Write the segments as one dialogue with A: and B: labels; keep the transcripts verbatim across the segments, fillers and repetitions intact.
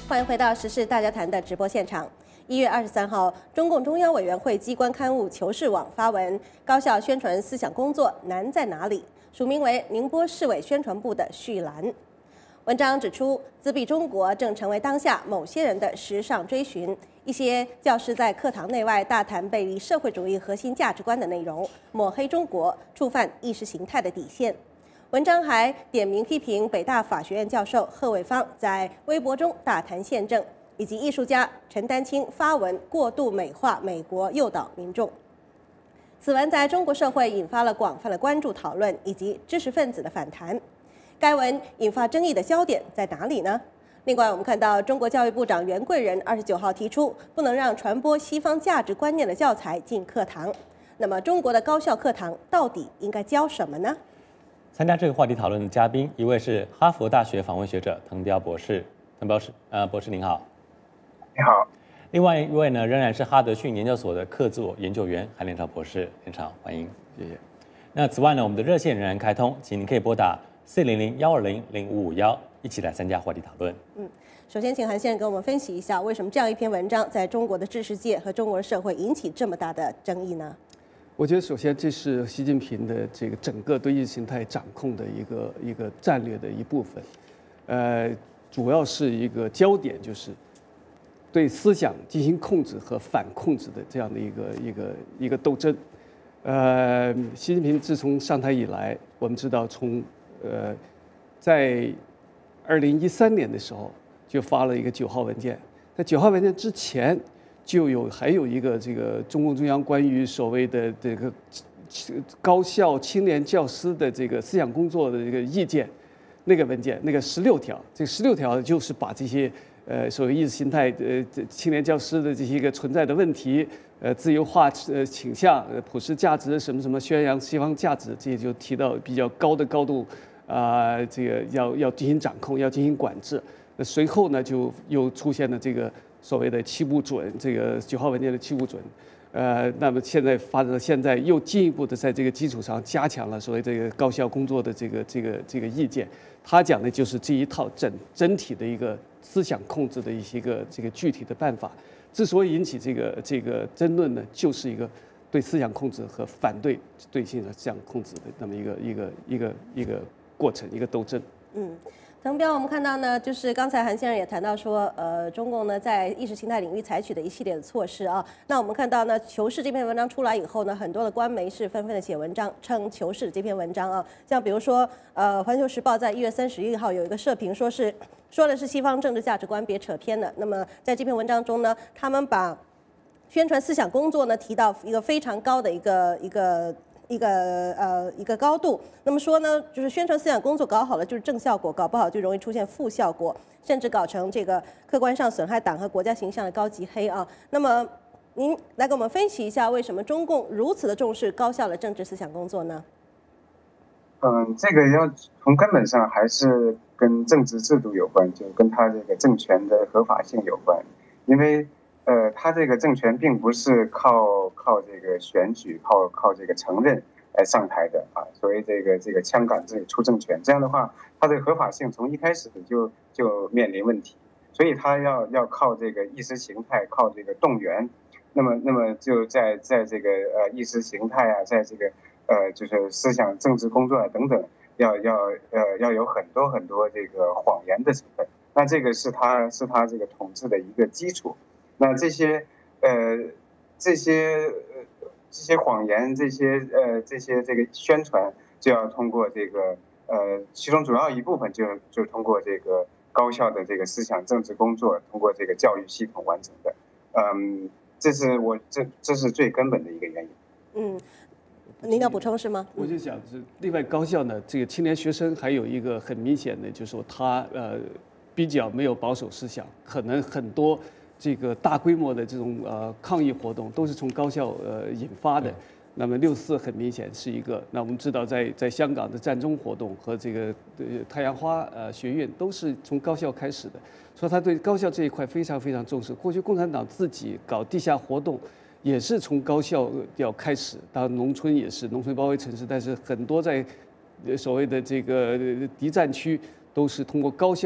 A: 欢迎回到《时事大家谈》的直播现场。一月二十三号，中共中央委员会机关刊物《求是网》发文，高校宣传思想工作难在哪里？署名为宁波市委宣传部的序栏。文章指出，自闭中国正成为当下某些人的时尚追寻。一些教师在课堂内外大谈背离社会主义核心价值观的内容，抹黑中国，触犯意识形态的底线。文章还点名批评北大法学院教授贺卫方在微博中大谈宪政，以及艺术家陈丹青发文过度美化美国，诱导民众。此文在中国社会引发了广泛的关注讨论，以及知识分子的反弹。该文引发争议的焦点在哪里呢？另外，我们看到中国教育部长袁贵仁二十九号提出，不能让传播西方价值观念的教材进课堂。那么，中国的高校课堂到底应该教什么呢？
B: 参加这个话题讨论的嘉宾，一位是哈佛大学访问学者滕彪博士，滕博士，呃，博士您好。
C: 你好。
B: 另外一位呢，仍然是哈德逊研究所的客座研究员韩连朝博士，连朝欢迎，谢谢。那此外呢，我们的热线仍然开通，请您可以拨打四零零幺二零零五五幺。一起来参加话题讨论。
A: 嗯，首先请韩先生给我们分析一下，为什么这样一篇文章在中国的知识界和中国的社会引起这么大的争议呢？
D: 我觉得首先这是习近平的这个整个对意识形态掌控的一个一个战略的一部分，呃，主要是一个焦点就是对思想进行控制和反控制的这样的一个一个一个斗争。呃，习近平自从上台以来，我们知道从呃在二零一三年的时候，就发了一个九号文件。在九号文件之前，就有还有一个这个中共中央关于所谓的这个高校青年教师的这个思想工作的这个意见，那个文件，那个十六条，这十六条就是把这些呃所谓意识形态呃青年教师的这些个存在的问题，呃自由化呃倾向、呃普世价值什么什么宣扬西方价值，这些就提到比较高的高度。啊、呃，这个要要进行掌控，要进行管制。那随后呢，就又出现了这个所谓的七不准，这个九号文件的七不准。呃，那么现在发展到现在，又进一步的在这个基础上加强了所谓这个高校工作的这个这个这个意见。他讲的就是这一套整整体的一个思想控制的一些个这个具体的办法。之所以引起这个这个争论呢，就是一个对思想控制和反对对性的思想控制的那么一个一个一个一个。过程一个斗争。
A: 嗯，滕彪，我们看到呢，就是刚才韩先生也谈到说，呃，中共呢在意识形态领域采取的一系列的措施啊。那我们看到呢，《求是》这篇文章出来以后呢，很多的官媒是纷纷的写文章称《求是》这篇文章啊，像比如说，呃，《环球时报》在一月三十一号有一个社评，说是说的是西方政治价值观，别扯偏了。那么在这篇文章中呢，他们把宣传思想工作呢提到一个非常高的一个一个。一个呃一个高度，那么说呢，就是宣传思想工作搞好了就是正效果，搞不好就容易出现负效果，甚至搞成这个客观上损害党和国家形象的高级黑啊。那么您来给我们分析一下，为什么中共如此的重视高校的政治思想工作呢？
C: 嗯，这个要从根本上还是跟政治制度有关，就跟他这个政权的合法性有关，因为。呃，他这个政权并不是靠靠这个选举、靠靠这个承认来上台的啊。所谓这个这个枪杆子里出政权，这样的话，他这个合法性从一开始就就面临问题。所以他要要靠这个意识形态，靠这个动员。那么那么就在在这个呃意识形态啊，在这个呃就是思想政治工作啊等等，要要呃要有很多很多这个谎言的成分。那这个是他是他这个统治的一个基础。那这些呃这些呃这些谎言，这些呃这些这个宣传，就要通过这个呃其中主要一部分就就通过这个高校的这个思想政治工作，通过这个教育系统完成的。嗯，这是我这这是最根本的一个原因。
A: 嗯，您要补充是吗？
D: 我就想是另外高校呢，这个青年学生还有一个很明显的，就是说他呃比较没有保守思想，可能很多。这个大规模的这种呃抗议活动都是从高校呃引发的，那么六四很明显是一个。那我们知道在在香港的战中活动和这个呃太阳花呃学院都是从高校开始的，所以他对高校这一块非常非常重视。过去共产党自己搞地下活动，也是从高校要开始，当然农村也是农村包围城市，但是很多在所谓的这个敌占区都是通过高校。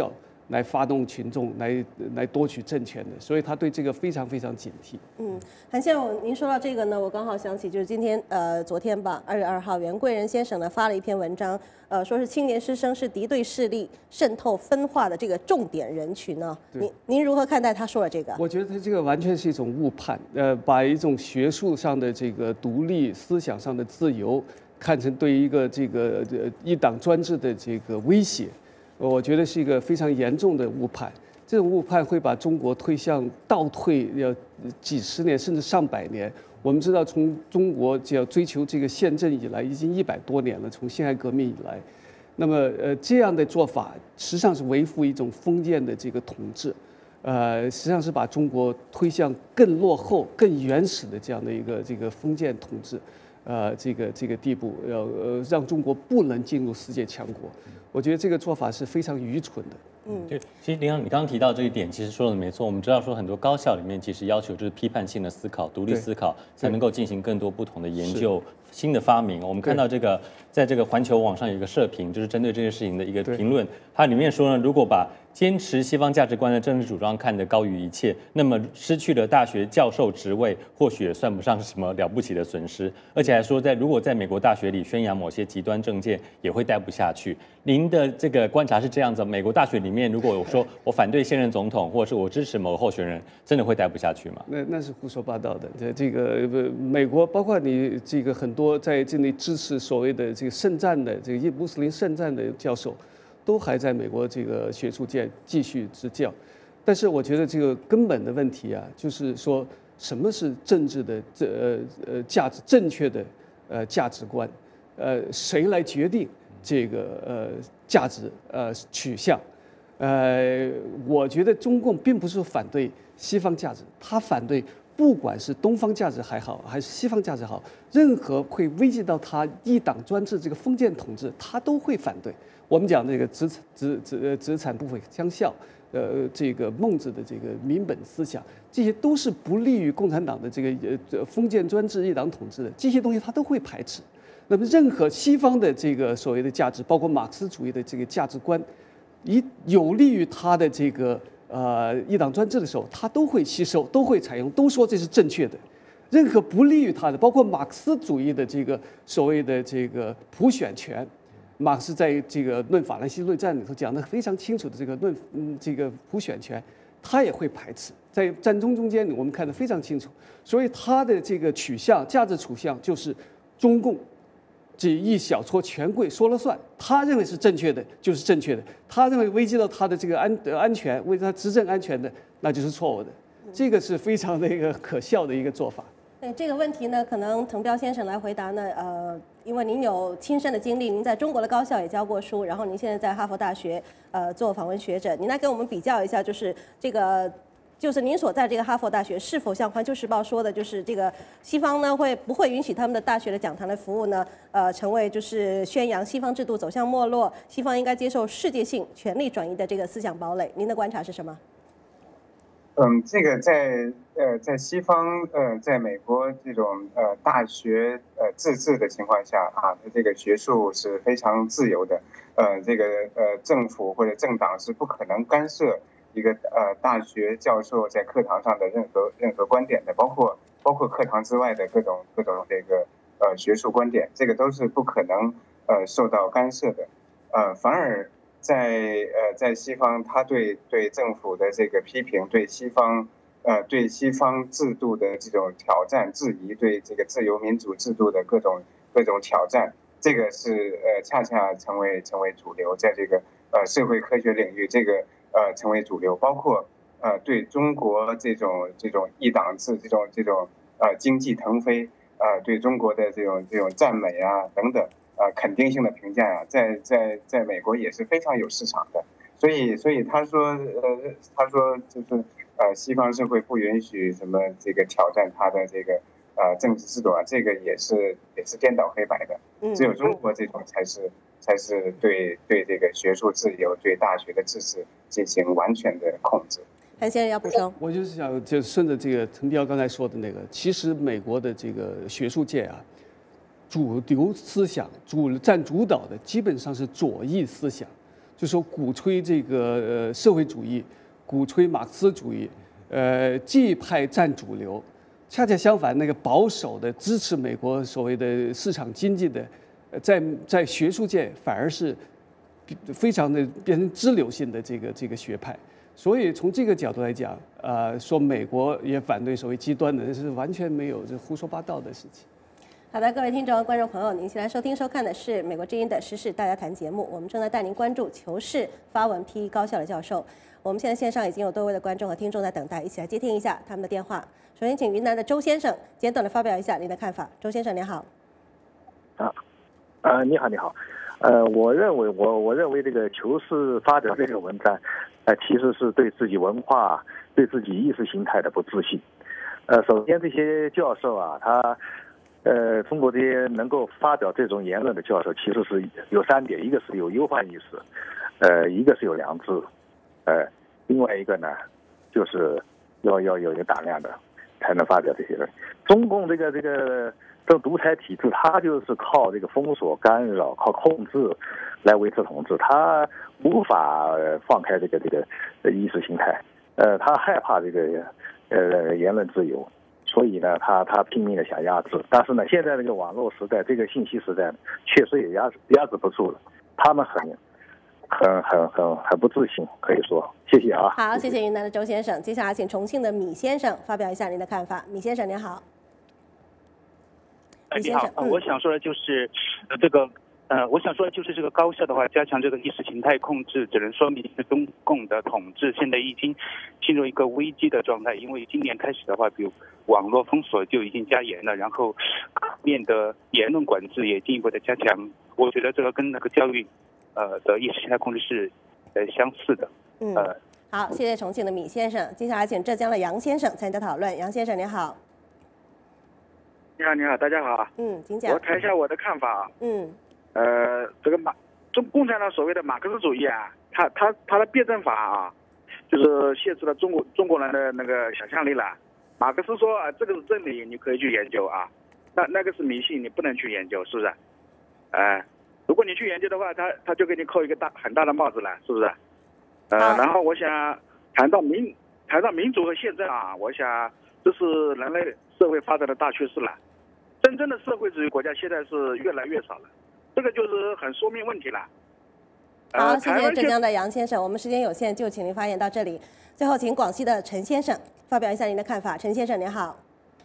D: 来发动群众，来来夺取政权的，所以他对这个非常非常警惕。
A: 嗯，韩先生，您说到这个呢，我刚好想起就是今天呃昨天吧，二月二号，袁贵仁先生呢发了一篇文章，呃，说是青年师生是敌对势力渗透分化的这个重点人群呢。您您如何看待他说的这个？
D: 我觉得他这个完全是一种误判，呃，把一种学术上的这个独立、思想上的自由看成对一个这个呃一党专制的这个威胁。我觉得是一个非常严重的误判，这种误判会把中国推向倒退要几十年甚至上百年。我们知道，从中国就要追求这个宪政以来，已经一百多年了，从辛亥革命以来，那么呃这样的做法实际上是维护一种封建的这个统治，呃实际上是把中国推向更落后、更原始的这样的一个这个封建统治，呃这个这个地步，要呃让中国不能进入世界强国。我觉得这个做法是非常愚蠢的。
A: 嗯，
B: 对，其实林阳，你刚刚提到这一点，其实说的没错。我们知道说很多高校里面其实要求就是批判性的思考、独立思考，才能够进行更多不同的研究、新的发明。我们看到这个，在这个环球网上有一个社评，就是针对这件事情的一个评论，它里面说呢，如果把坚持西方价值观的政治主张看得高于一切，那么失去了大学教授职位，或许也算不上是什么了不起的损失。而且还说，在如果在美国大学里宣扬某些极端政见，也会待不下去。您的这个观察是这样子：美国大学里面，如果我说我反对现任总统，或者是我支持某个候选人，真的会待不下去吗？
D: 那那是胡说八道的。这这个美国，包括你这个很多在这里支持所谓的这个圣战的这个穆斯林圣战的教授，都还在美国这个学术界继续执教。但是我觉得这个根本的问题啊，就是说什么是政治的这呃呃价值正确的呃价值观，呃谁来决定这个呃价值呃取向？呃，我觉得中共并不是反对西方价值，他反对不管是东方价值还好，还是西方价值好，任何会危及到他一党专制这个封建统治，他都会反对。我们讲这个子子子子产不毁相效，呃，这个孟子的这个民本思想，这些都是不利于共产党的这个呃封建专制一党统治的，这些东西他都会排斥。那么任何西方的这个所谓的价值，包括马克思主义的这个价值观，以有利于他的这个呃一党专制的时候，他都会吸收，都会采用，都说这是正确的。任何不利于他的，包括马克思主义的这个所谓的这个普选权，马克思在这个《论法兰西论战》里头讲的非常清楚的这个论嗯这个普选权，他也会排斥。在战争中间，我们看得非常清楚，所以他的这个取向、价值取向就是中共这一小撮权贵说了算，他认为是正确的就是正确的，他认为危及到他的这个安安全，危及他执政安全的，那就是错误的。这个是非常的一个可笑的一个做法。
A: 对这个问题呢，可能滕彪先生来回答呢，呃，因为您有亲身的经历，您在中国的高校也教过书，然后您现在在哈佛大学呃做访问学者，您来给我们比较一下，就是这个。就是您所在这个哈佛大学是否像《环球时报》说的，就是这个西方呢会不会允许他们的大学的讲坛的服务呢？呃，成为就是宣扬西方制度走向没落，西方应该接受世界性权力转移的这个思想堡垒？您的观察是什么？
C: 嗯，这个在呃在西方呃在美国这种呃大学呃自治的情况下啊，这个学术是非常自由的，呃这个呃政府或者政党是不可能干涉一个呃大学教授在课堂上的任何任何观点的，包括包括课堂之外的各种各种这个呃学术观点，这个都是不可能呃受到干涉的，呃反而在呃在西方，他对对政府的这个批评，对西方呃对西方制度的这种挑战质疑，对这个自由民主制度的各种各种挑战，这个是呃恰恰成为成为主流，在这个呃社会科学领域，这个。呃，成为主流，包括呃对中国这种这种一党制这种这种呃经济腾飞，呃对中国的这种这种赞美啊等等，呃肯定性的评价啊，在在在美国也是非常有市场的。所以所以他说呃他说就是呃西方社会不允许什么这个挑战他的这个呃政治制度啊，这个也是也是颠倒黑白的，只有中国这种才是。才是对对这个学术自由、对大学的自治进行完全的控制。
A: 韩先生要补充，
D: 我就是想就顺着这个滕彪刚才说的那个，其实美国的这个学术界啊，主流思想主占主导的基本上是左翼思想， 就说鼓吹这个呃社会主义，鼓吹马克思主义，呃这一派占主流。恰恰相反，那个保守的支持美国所谓的市场经济的，在在学术界反而是非常的变成支流性的这个这个学派。所以从这个角度来讲，呃，说美国也反对所谓极端的，是完全没有这胡说八道的事情。
A: 好的，各位听众、观众朋友，您现在收听、收看的是美国之音的时事大家谈节目，我们正在带您关注求是发文批高校的教授。我们现在线上已经有多位的观众和听众在等待，一起来接听一下他们的电话。首先，请云南的周先生简短的发表一下您的看法。周先生，您好。
E: 啊，呃，你好，你好，呃，我认为我我认为这个求是发表这个文章，呃，其实是对自己文化、对自己意识形态的不自信。呃，首先这些教授啊，他呃，中国这些能够发表这种言论的教授，其实是有三点：一个是有忧患意识，呃，一个是有良知，呃，另外一个呢，就是要要有一个胆量的。才能发表这些人。中共这个这个这个独裁体制，它就是靠这个封锁、干扰、靠控制来维持统治，它无法放开这个这个意识形态。呃，他害怕这个呃言论自由，所以呢，他他拼命的想压制。但是呢，现在这个网络时代，这个信息时代，确实也压制压制不住了。他们很很很很很不自信，可以说。谢谢啊。
A: 好，谢谢云南的周先生。接下来请重庆的米先生发表一下您的看法。米先生您好。
F: 哎，你好，呃、我想说的就是，呃，这个，呃，我想说的就是这个高校的话，加强这个意识形态控制，只能说明中共的统治现在已经进入一个危机的状态。因为今年开始的话，比如网络封锁就已经加严了，然后面的言论管制也进一步的加强。我觉得这个跟那个教育，呃的意识形态控制是，呃相似的。
A: 嗯，好，谢谢重庆的米先生。接下来请浙江的杨先生参加讨论。杨先生您好。
G: 你好，你好，大家好。
A: 嗯，请讲。
G: 我谈一下我的看法。
A: 嗯。
G: 呃，这个马中共产党所谓的马克思主义啊，它它它的辩证法啊，就是限制了中国中国人的那个想象力了。马克思说啊，这个是真理，你可以去研究啊，那那个是迷信，你不能去研究，是不是？哎、呃，如果你去研究的话，他他就给你扣一个大很大的帽子了，是不是？呃，然后我想谈到民谈到民主和宪政啊，我想这是人类社会发展的大趋势了。真正的社会主义国家现在是越来越少了，这个就是很说明问题了。
A: 好，呃、谢谢浙江的杨先生，我们时间有限，就请您发言到这里。最后，请广西的陈先生发表一下您的看法。陈先生您好。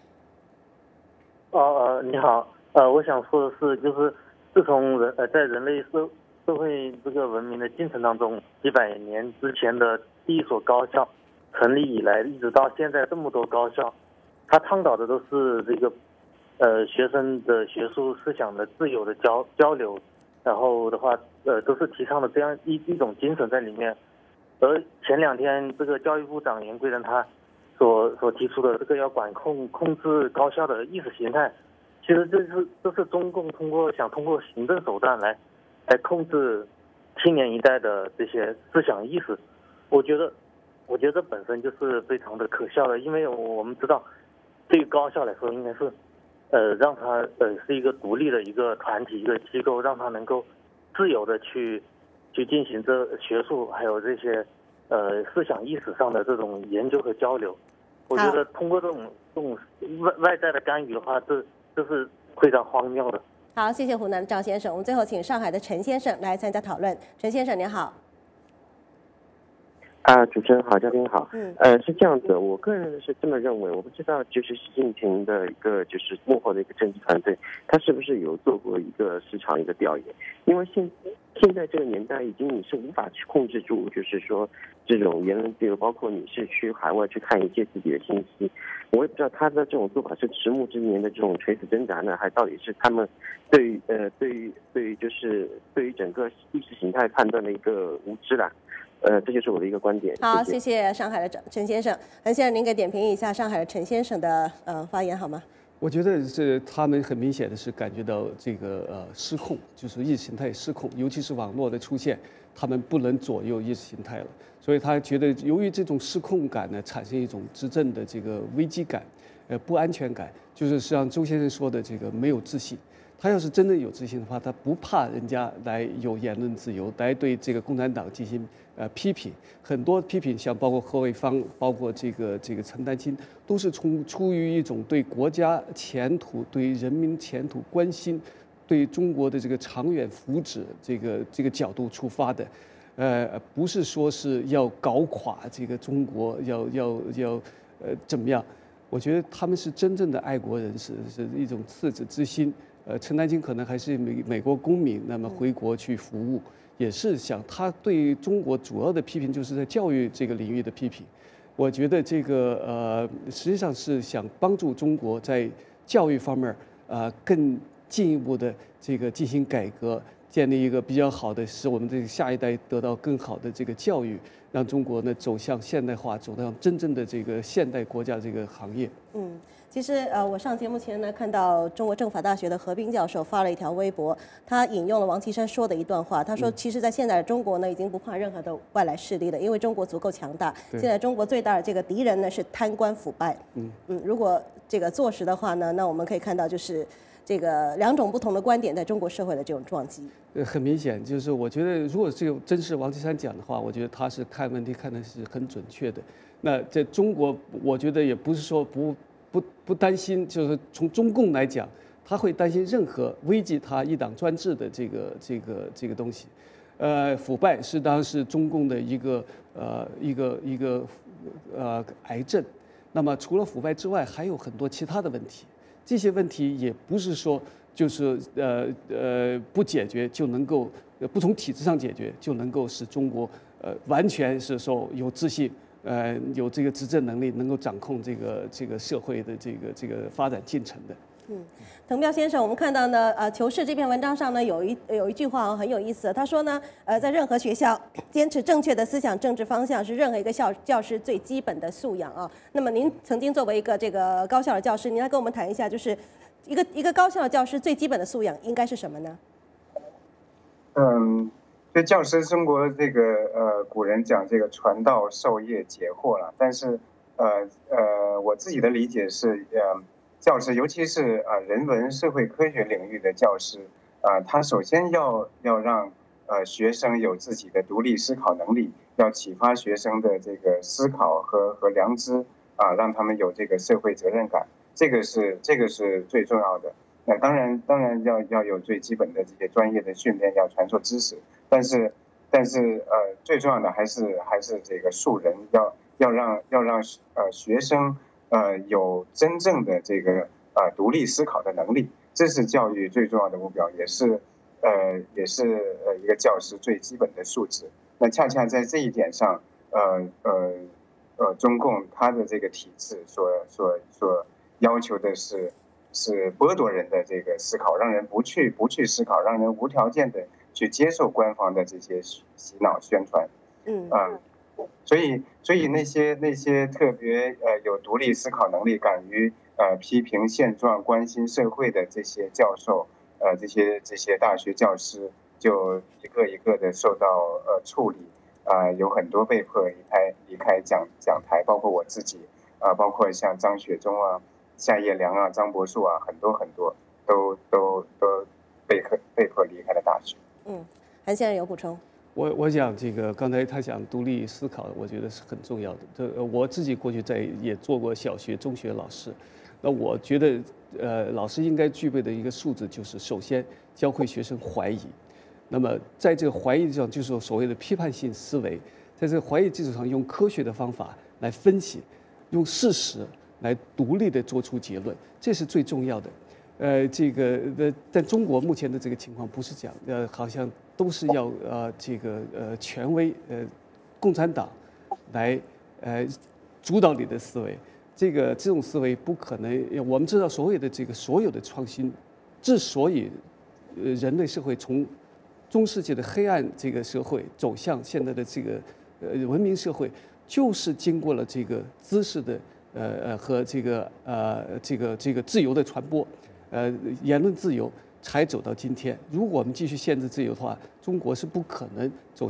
H: 哦呃，你好，呃，我想说的是，就是自从人呃在人类社社会这个文明的进程当中，几百年之前的第一所高校成立以来，一直到现在这么多高校，他倡导的都是这个呃学生的学术思想的自由的交交流，然后的话呃都是提倡的这样一一种精神在里面。而前两天这个教育部长严贵人他所所提出的这个要管控控制高校的意识形态，其实这是这是中共通过想通过行政手段来来控制青年一代的这些思想意识。我觉得我觉得这本身就是非常的可笑的，因为我们知道对于高校来说应该是呃让它呃是一个独立的一个团体一个机构，让它能够自由的去去进行这学术还有这些呃思想意识上的这种研究和交流。我觉得通过这种这种外外在的干预的话，这这是非常荒谬的。
A: 好，谢谢湖南的赵先生。我们最后请上海的陈先生来参加讨论。陈先生您好。
I: 啊，主持人好，嘉宾好。
A: 嗯，
I: 呃，是这样子，我个人是这么认为。我不知道，就是习近平的一个就是幕后的一个政治团队，他是不是有做过一个市场一个调研？因为现现在这个年代，已经你是无法去控制住，就是说这种言论自由，包括你是去海外去看一些自己的信息。我也不知道他的这种做法是迟暮之年的这种垂死挣扎呢，还到底是他们对于呃对于对于就是对于整个意识形态判断的一个无知啦。呃，这就是我的一个观点。
A: 好，
I: 谢谢,
A: 谢谢上海的陈先生。陈先生，您给点评一下上海的陈先生的呃发言好吗？
D: 我觉得是他们很明显的是感觉到这个呃失控，就是意识形态失控，尤其是网络的出现，他们不能左右意识形态了。所以他觉得由于这种失控感呢，产生一种执政的这个危机感，呃不安全感，就是实际上周先生说的这个没有自信。 他要是真的有自信的话，他不怕人家来有言论自由，来对这个共产党进行呃批评。很多批评，像包括何伟芳，包括这个这个陈丹青，都是从出于一种对国家前途、对人民前途关心，对中国的这个长远福祉这个这个角度出发的。呃，不是说是要搞垮这个中国，要要要呃怎么样？我觉得他们是真正的爱国人士，是一种赤子之心。呃，陈丹青可能还是美美国公民，那么回国去服务，也是想他对中国主要的批评就是在教育这个领域的批评。我觉得这个呃，实际上是想帮助中国在教育方面呃更进一步的这个进行改革，建立一个比较好的，使我们这个下一代得到更好的这个教育，让中国呢走向现代化，走向真正的这个现代国家这个行业。
A: 嗯。其实，呃，我上节目前呢，看到中国政法大学的何斌教授发了一条微博，他引用了王岐山说的一段话。他说，其实，在现在的中国呢，已经不怕任何的外来势力了，因为中国足够强大。现在中国最大的这个敌人呢是贪官腐败。嗯嗯，如果这个坐实的话呢，那我们可以看到就是这个两种不同的观点在中国社会的这种撞击。
D: 呃，很明显，就是我觉得，如果这个真是王岐山讲的话，我觉得他是看问题看的是很准确的。那在中国，我觉得也不是说不。不不担心，就是从中共来讲，他会担心任何危及他一党专制的这个这个这个东西。呃，腐败是当然是中共的一个呃一个一个呃癌症。那么除了腐败之外，还有很多其他的问题。这些问题也不是说就是呃呃不解决就能够，不从体制上解决就能够使中国呃完全是说有自信。呃，有这个执政能力，能够掌控这个这个社会的这个这个发展进程的。
A: 嗯，滕彪先生，我们看到呢，呃，《求是》这篇文章上呢，有一有一句话很有意思，他说呢，呃，在任何学校，坚持正确的思想政治方向是任何一个校教师最基本的素养啊。那么您曾经作为一个这个高校的教师，您来跟我们谈一下，就是一个一个高校的教师最基本的素养应该是什么呢？
C: 嗯。对教师，中国这个呃古人讲这个传道授业解惑了，但是呃呃我自己的理解是，呃教师尤其是呃人文社会科学领域的教师，呃他首先要要让呃学生有自己的独立思考能力，要启发学生的这个思考和和良知啊、呃，让他们有这个社会责任感，这个是这个是最重要的。那当然当然要要有最基本的这些专业的训练，要传授知识。但是，但是，呃，最重要的还是还是这个树人，要要让要让呃学生呃有真正的这个呃独立思考的能力，这是教育最重要的目标，也是呃也是呃一个教师最基本的素质。那恰恰在这一点上，呃呃呃，中共它的这个体制所所所要求的是是剥夺人的这个思考，让人不去不去思考，让人无条件的去接受官方的这些洗脑宣传，
A: 嗯
C: 啊、呃，所以所以那些那些特别呃有独立思考能力、敢于呃批评现状、关心社会的这些教授，呃这些这些大学教师，就一个一个的受到呃处理，啊、呃，有很多被迫离开离开讲讲台，包括我自己啊、呃，包括像张雪忠啊、夏叶良啊、张柏树啊，很多很多都都都被迫被迫离开了大学。
A: 嗯，韩先生有补充？
D: 我我想这个刚才他讲独立思考，我觉得是很重要的。这我自己过去在也做过小学、中学老师，那我觉得呃，老师应该具备的一个素质就是，首先教会学生怀疑。那么在这个怀疑上，就是所谓的批判性思维，在这个怀疑基础上，用科学的方法来分析，用事实来独立的做出结论，这是最重要的。呃，这个呃，在中国目前的这个情况不是这样，呃，好像都是要呃这个呃权威呃共产党来呃主导你的思维，这个这种思维不可能。我们知道，所有的这个所有的创新，之所以呃人类社会从中世纪的黑暗这个社会走向现在的这个呃文明社会，就是经过了这个知识的呃呃和这个呃这个这个自由的传播。呃，言论自由才走到今天。如果我们继续限制自由的话，中国是不可能走向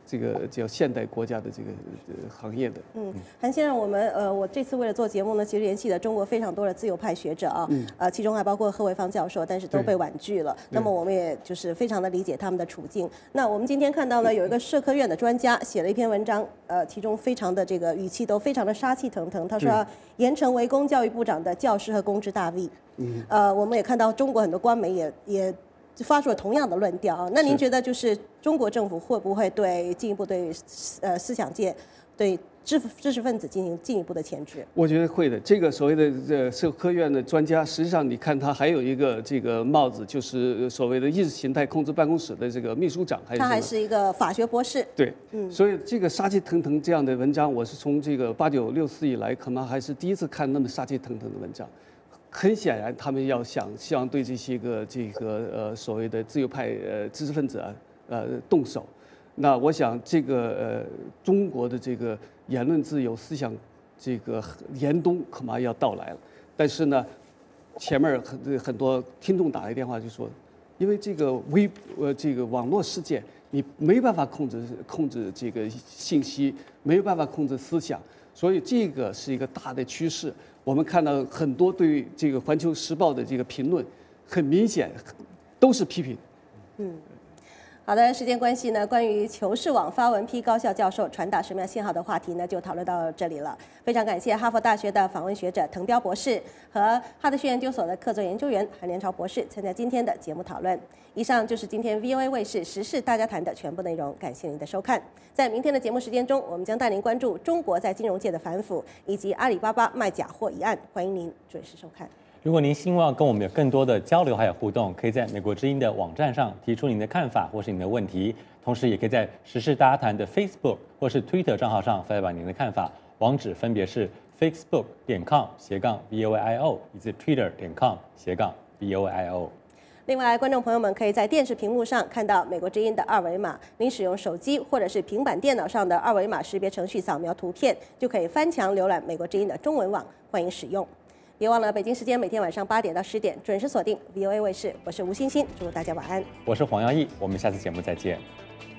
D: 这个叫现代国家的这个行业的。
A: 嗯，韩先生，我们呃，我这次为了做节目呢，其实联系了中国非常多的自由派学者啊，嗯、呃，其中还包括贺卫方教授，但是都被婉拒了。那么我们也就是非常的理解他们的处境。那我们今天看到呢，有一个社科院的专家写了一篇文章，呃，其中非常的这个语气都非常的杀气腾腾。他说要严惩围攻教育部长的教师和公职大 V。嗯，呃，我们也看到中国很多官媒也也。发出了同样的论调啊，那您觉得就是中国政府会不会对进一步对呃思想界、对知知识分子进行进一步的牵制？
D: 我觉得会的。这个所谓的这社科院的专家，实际上你看他还有一个这个帽子，就是所谓的意识形态控制办公室的这个秘书长，还
A: 他还是一个法学博士。
D: 对，嗯，所以这个杀气腾腾这样的文章，我是从这个八九六四以来，可能还是第一次看那么杀气腾腾的文章。很显然，他们要想希望对这些个这个呃所谓的自由派呃知识分子啊呃动手。那我想这个呃中国的这个言论自由、思想这个严冬恐怕要到来了。但是呢，前面很很多听众打来电话就说，因为这个微呃这个网络世界，你没办法控制控制这个信息，没有办法控制思想，所以这个是一个大的趋势。我们看到很多对这个《环球时报》的这个评论，很明显都是批评。
A: 嗯，好的，时间关系呢，关于求是网发文批高校教授传达什么样信号的话题呢，就讨论到这里了。非常感谢哈佛大学的访问学者滕彪博士和哈德逊研究所的客座研究员韩连朝博士参加今天的节目讨论。以上就是今天 V O A 卫视时事大家谈的全部内容，感谢您的收看。在明天的节目时间中，我们将带您关注中国在金融界的反腐，以及阿里巴巴卖假货一案，欢迎您准时收看。
B: 如果您希望跟我们有更多的交流还有互动，可以在美国之音的网站上提出您的看法或是您的问题，同时也可以在时事大家谈的 Facebook 或是 Twitter 账号上发表您的看法，网址分别是 facebook 点 com 斜杠 V O A I O 以及 Twitter 点 com 斜杠 V O A I O。
A: 另外，观众朋友们可以在电视屏幕上看到美国之音的二维码，您使用手机或者是平板电脑上的二维码识别程序扫描图片，就可以翻墙浏览美国之音的中文网，欢迎使用。别忘了，北京时间每天晚上八点到十点准时锁定 V O A 卫视，我是吴欣欣，祝大家晚安。
B: 我是黄耀义，我们下次节目再见。